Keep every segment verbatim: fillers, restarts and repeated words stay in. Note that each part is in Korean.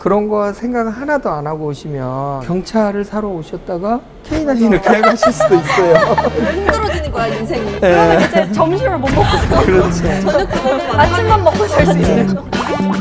그런 거 생각 하나도 안 하고 오시면 경차를 사러 오셨다가 케이나인을 계약하실 수도 있어요. 힘들어지는 거야 인생이. 네. 그러면 이제 점심을 못 먹고 살. 그렇죠. 저녁도 먹고 아침만 먹고 살 수 있는 거.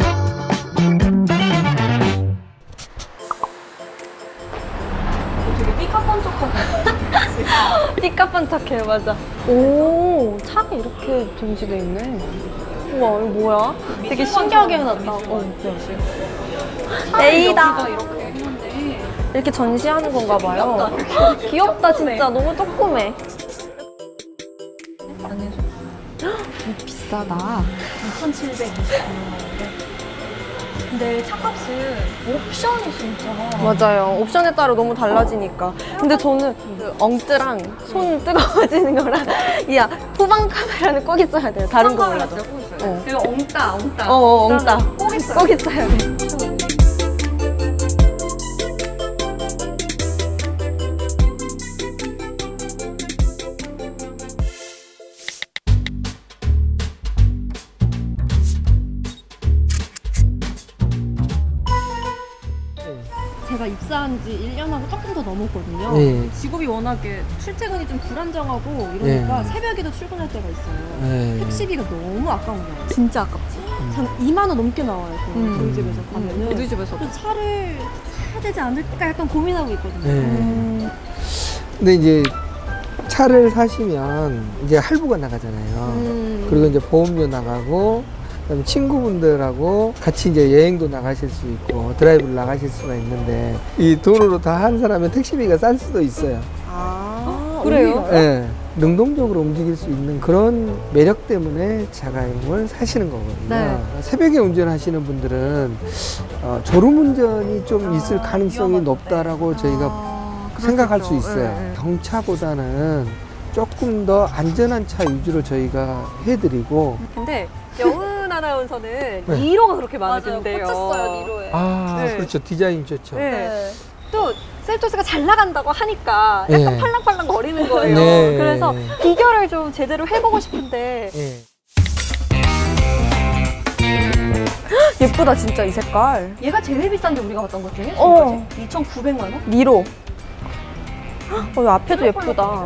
되게 삐까뻔쩍하네. 삐까뻔쩍해, 맞아. 오, 차가 이렇게 전시돼 있네. 우와, 이거 뭐야? 되게 신기하게 해놨다. 어, 에이다. 이렇게 이렇게 전시하는 건가 봐요. 귀엽다, 귀엽다 진짜. 너무 조그매. 비싸다. 이천칠백이십 원. 근데 차값은 옵션이 진짜 맞아요. 옵션에 따라 너무 달라지니까. 근데 저는 그 엉뜨랑 손 뜨거워지는 거랑 이야 후방 카메라는 꼭 있어야 돼요. 다른 거 몰라도. 어. 그리고 엉따, 엉따. 어, 어 엉따. 꼭 있어요. 꼭 있어야 돼. 제가 입사한 지 일 년하고 조금 더 넘었거든요. 네. 직업이 워낙에 출퇴근이 좀 불안정하고 이러니까 네. 새벽에도 출근할 때가 있어요. 네. 택시비가 너무 아까운 거예요. 진짜 아깝지. 한 이만 원 넘게 나와요. 음. 저희 집에서 가면은. 우리 집에서. 그래서 차를 사야 되지 않을까 약간 고민하고 있거든요. 네. 음. 근데 이제 차를 사시면 이제 할부가 나가잖아요. 음. 그리고 이제 보험료 나가고, 그다음에 친구분들하고 같이 이제 여행도 나가실 수 있고 드라이브를 나가실 수가 있는데 이 돈으로 다 한 사람은 택시비가 쌀 수도 있어요. 아, 그래요? 예. 네, 능동적으로 움직일 수 있는 그런 매력 때문에 자가용을 사시는 거거든요. 네. 새벽에 운전하시는 분들은 어, 졸음운전이 좀 있을 아, 가능성이 높다라고 저희가 아, 생각할 수 있죠. 있어요. 네. 경차보다는 조금 더 안전한 차 위주로 저희가 해드리고. 근데 영은 아나운서는 네. 니로가 그렇게 마음에 맞아요. 든대요. 꽂혔어요, 니로에. 아, 네. 그렇죠. 디자인 좋죠. 네. 네. 또 셀토스가 잘 나간다고 하니까 약간 네. 팔랑팔랑 거리는 거예요. 네. 그래서 비교를 좀 제대로 해보고 싶은데 예. 예쁘다 진짜 이 색깔. 얘가 제일 비싼데 우리가 봤던 것 중에? 어. 이천구백만 원? 니로. 어, 이 앞에도 예쁘다.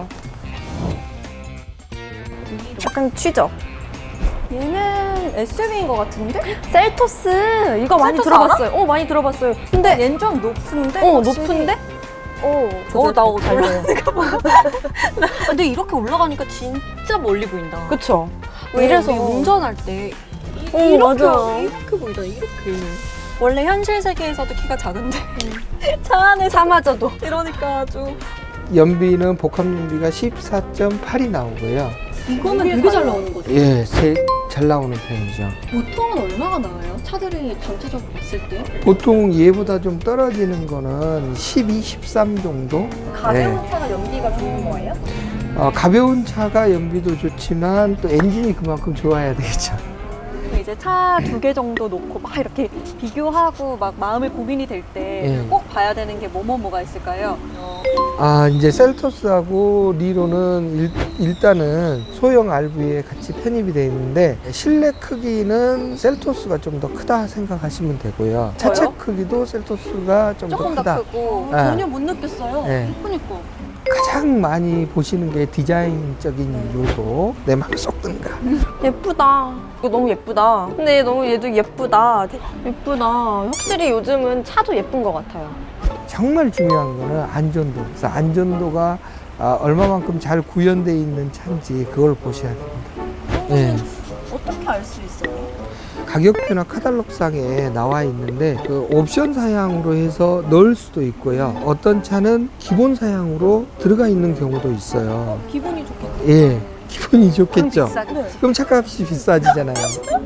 약간 취적. 얘는 에스유브이인 것 같은데? 셀토스! 이거 많이 셀토스 들어봤어요. 어, 많이 들어봤어요. 근데 얘는 좀 높은데? 어, 확실히. 높은데? 어, 어, 나 잘 돼요. 근데 이렇게 올라가니까 진짜 멀리 보인다. 그쵸? 왜 이래서 우리 운전할 때 어, 이렇게, 맞아. 이렇게 보이잖아, 이렇게. 원래 현실 세계에서도 키가 작은데 차 안에 차마저도. 이러니까 좀 연비는 복합 연비가 십사 점 팔이 나오고요. 이거는 되게 잘 나오는 거죠? 예, 제일 잘 나오는 편이죠. 보통은 얼마가 나와요? 차들이 전체적으로 봤을 때? 보통 얘보다 좀 떨어지는 거는 십이, 십삼 정도? 가벼운 네. 차가 연비가 좋은 거예요? 어, 가벼운 차가 연비도 좋지만 또 엔진이 그만큼 좋아야 되겠죠. 이제 차 두 개 정도 놓고 막 이렇게 비교하고 막 마음을 고민이 될 때 꼭 예. 봐야 되는 게 뭐뭐 뭐가 있을까요? 아, 이제 셀토스하고 리로는 일, 일단은 소형 알브이에 같이 편입이 되어 있는데 실내 크기는 셀토스가 좀 더 크다 생각하시면 되고요. 차체 크기도 셀토스가 좀 더 조금 더 크다. 크고. 네. 전혀 못 느꼈어요. 네. 예쁘니까. 가장 많이 보시는 게 디자인적인 요소. 내 마음에 쏙 든가. 예쁘다. 이거 너무 예쁘다. 근데 너무 얘도 예쁘다. 예쁘다. 확실히 요즘은 차도 예쁜 것 같아요. 정말 중요한 거는 안전도. 그래서 안전도가 아, 얼마만큼 잘 구현되어 있는 차인지 그걸 보셔야 됩니다. 네. 어떻게 알 수 있어요? 가격표나 카탈로그상에 나와 있는데 그 옵션 사양으로 해서 넣을 수도 있고요. 어떤 차는 기본 사양으로 들어가 있는 경우도 있어요. 기분이 좋겠다. 예, 기분이 좋겠죠. 비싸겠지. 그럼 차값이 비싸지잖아요.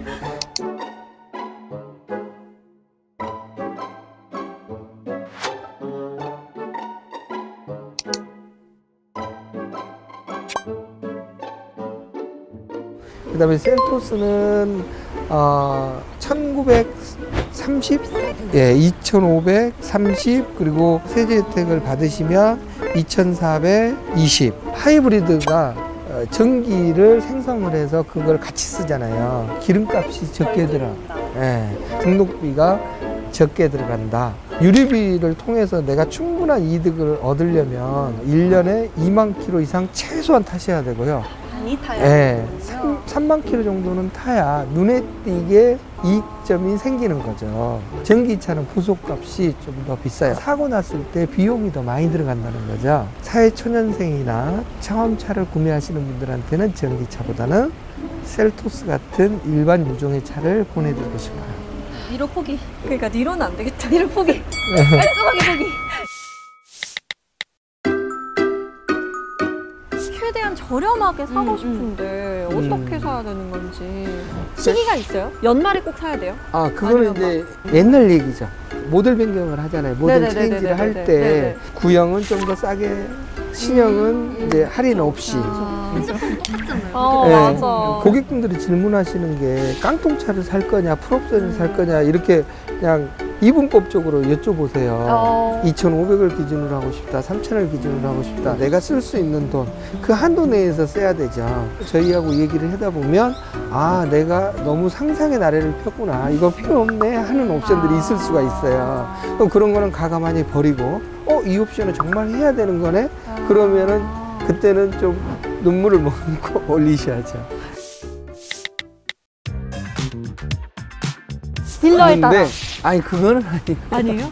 그 다음에 셀토스는 어, 천구백삼십, 예, 이천오백삼십, 그리고 세제 혜택을 받으시면 이천사백이십. 하이브리드가 어, 전기를 생성을 해서 그걸 같이 쓰잖아요. 기름값이 적게 들어. 예, 등록비가 적게 들어간다. 유리비를 통해서 내가 충분한 이득을 얻으려면 일 년에 이만 킬로미터 이상 최소한 타셔야 되고요. 많이 타야 네, 되는군요. 삼만 킬로미터 정도는 타야 눈에 띄게 이익점이 생기는 거죠. 전기차는 부속값이 좀 더 비싸요. 사고 났을 때 비용이 더 많이 들어간다는 거죠. 사회초년생이나 경험차를 구매하시는 분들한테는 전기차보다는 셀토스 같은 일반 유종의 차를 보내드리고 싶어요. 니로 포기. 그러니까 니로는 안 되겠다. 니로 포기. 깔끔하게 포기. 최대한 저렴하게 사고 음, 싶은데 음. 어떻게 사야 되는 건지 시기가 있어요? 연말에 꼭 사야 돼요? 아, 그거는 이제 옛날 얘기죠. 모델 변경을 하잖아요. 모델 네네네네네네. 체인지를 할 때 네네. 구형은 좀 더 싸게, 신형은 이제 할인 없이. 아, 똑같잖아요. 어, 네. 맞아. 고객분들이 질문하시는 게 깡통차를 살 거냐, 풀옵션을 살 거냐 이렇게 그냥 이분법적으로 여쭤보세요. 어. 이천오백을 기준으로 하고 싶다, 삼천을 기준으로 하고 싶다. 내가 쓸 수 있는 돈, 그 한도 내에서 써야 되죠. 저희하고 얘기를 하다 보면 아, 내가 너무 상상의 나래를 폈구나. 이거 필요 없네 하는 옵션들이 있을 수가 있어요. 그럼 그런 거는 가감하니 버리고 어, 이 옵션은 정말 해야 되는 거네? 그러면은 그때는 좀 눈물을 머금고 올리셔야죠. 딜러에 따라. 근데, 아니, 그거는 아니고. 아니에요?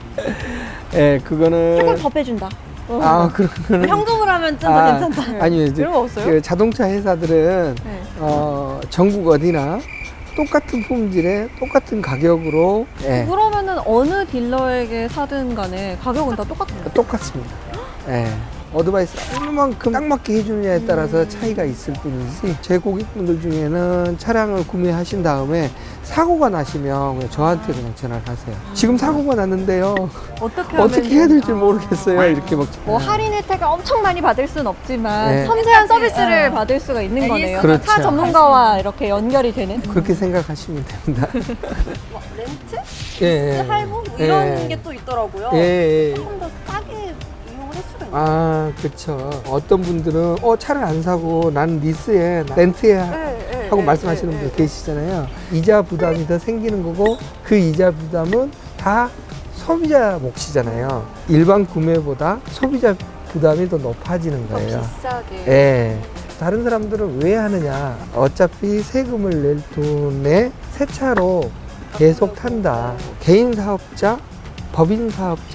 예, 그거는. 조금 더 빼준다. 아, 그런 거는. 현금으로 하면 좀 더 아, 괜찮다. 아니요, 이제 그런 거 없어요? 그 자동차 회사들은 네. 어, 전국 어디나 똑같은 품질에 똑같은 가격으로 예, 그러면은 어느 딜러에게 사든 간에 가격은 다 똑같아요. 똑같습니다. 예. 어드바이스 얼마만큼 딱 맞게 해주느냐에 따라서 차이가 있을 뿐이지, 제 고객분들 중에는 차량을 구매하신 다음에 사고가 나시면 그냥 저한테 그냥 전화를 하세요. 지금 사고가 났는데요. 어떻게 어떻게 해야 될지 모르겠어요. 이렇게 막. 뭐 할인 혜택을 엄청 많이 받을 수는 없지만 네. 섬세한 서비스를 받을 수가 있는 거네요. 그렇죠. 차 전문가와 이렇게 연결이 되는. 그렇게 생각하시면 됩니다. 뭐 렌트? 예, 예. 할부? 뭐 이런 예. 게 또 있더라고요. 예, 예. 조금 더 싸게 이용을 할 수가 있어요. 아, 그렇죠. 어떤 분들은 어, 차를 안 사고 나는 리스에 렌트에 네, 네, 하고 네, 말씀하시는 네, 분들 네. 계시잖아요. 이자 부담이 더 생기는 거고, 그 이자 부담은 다 소비자 몫이잖아요. 일반 구매보다 소비자 부담이 더 높아지는 거예요. 비싸게. 예. 다른 사람들은 왜 하느냐? 어차피 세금을 낼 돈에 새 차로 계속 탄다. 개인 사업자, 법인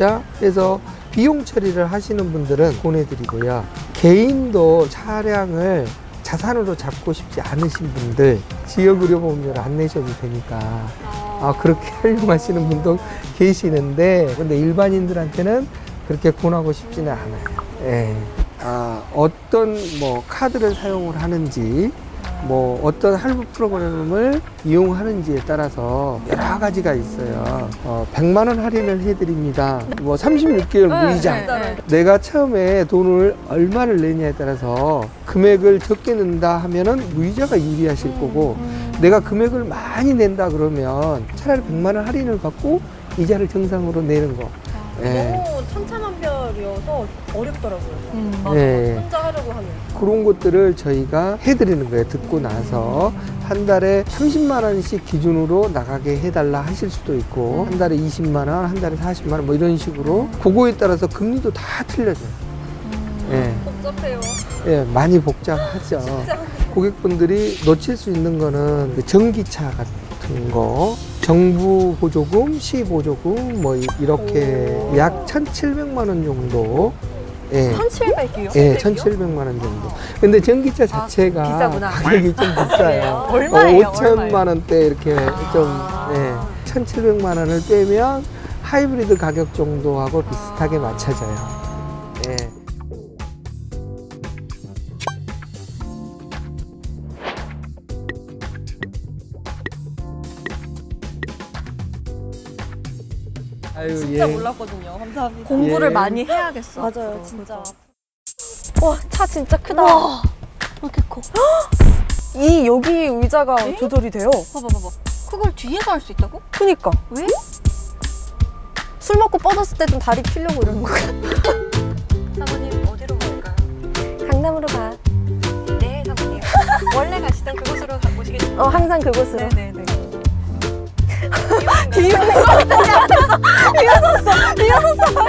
사업자에서 비용 처리를 하시는 분들은 보내드리고요. 개인도 차량을 자산으로 잡고 싶지 않으신 분들 지역의료보험료를 안 내셔도 되니까 아, 그렇게 활용하시는 분도 계시는데, 근데 일반인들한테는 그렇게 권하고 싶지는 않아요. 예. 아, 어떤 뭐 카드를 사용을 하는지, 뭐 어떤 할부 프로그램을 이용하는지에 따라서 여러 가지가 있어요. 어, 백만 원 할인을 해드립니다. 뭐 삼십육 개월 무이자. 네, 네. 내가 처음에 돈을 얼마를 내냐에 따라서 금액을 적게 낸다 하면은 무이자가 유리하실 거고, 내가 금액을 많이 낸다 그러면 차라리 백만 원 할인을 받고 이자를 정상으로 내는 거. 예. 너무 천차만별이어서 어렵더라고요. 음, 예. 혼자 하려고 하면. 그런 것들을 저희가 해드리는 거예요. 듣고 나서 한 달에 삼십만 원씩 기준으로 나가게 해달라 하실 수도 있고, 한 달에 이십만 원, 한 달에 사십만 원 뭐 이런 식으로, 그거에 따라서 금리도 다 틀려져요. 예. 복잡해요. 예, 많이 복잡하죠. 고객분들이 놓칠 수 있는 거는 그 전기차 같은 거, 정부 보조금, 시 보조금 뭐 이- 이렇게 약 천칠백만 원 정도. 예. 천칠백이요? 예, 천칠백만 원 정도. 근데 전기차 자체가 비싸구나. 가격이 좀 비싸요. 얼마예요? 어, 오천만 얼마예요? 원대 이렇게 좀, 예, 천칠백만 원을 빼면 하이브리드 가격 정도하고 비슷하게 맞춰져요. 예. 아유, 진짜 예. 몰랐거든요. 감사합니다. 공부를 예. 많이 해야겠어. 맞아요, 진짜. 와, 차 진짜 크다. 와. 이렇게 커. 이 여기 의자가 조절이 돼요. 봐봐, 봐봐. 그걸 뒤에서 할 수 있다고? 그니까. 왜? 술 먹고 뻗었을 때 좀 다리 피려고 이러는 거야. 사모님, 어디로 갈까요? 강남으로 가. 네, 사모님. 원래 가시던 그곳으로 가보시겠습니다. 어, 항상 그곳으로. 네네네. 비유는 거 같은데 앞에서. 비웃었어. 비웃었어.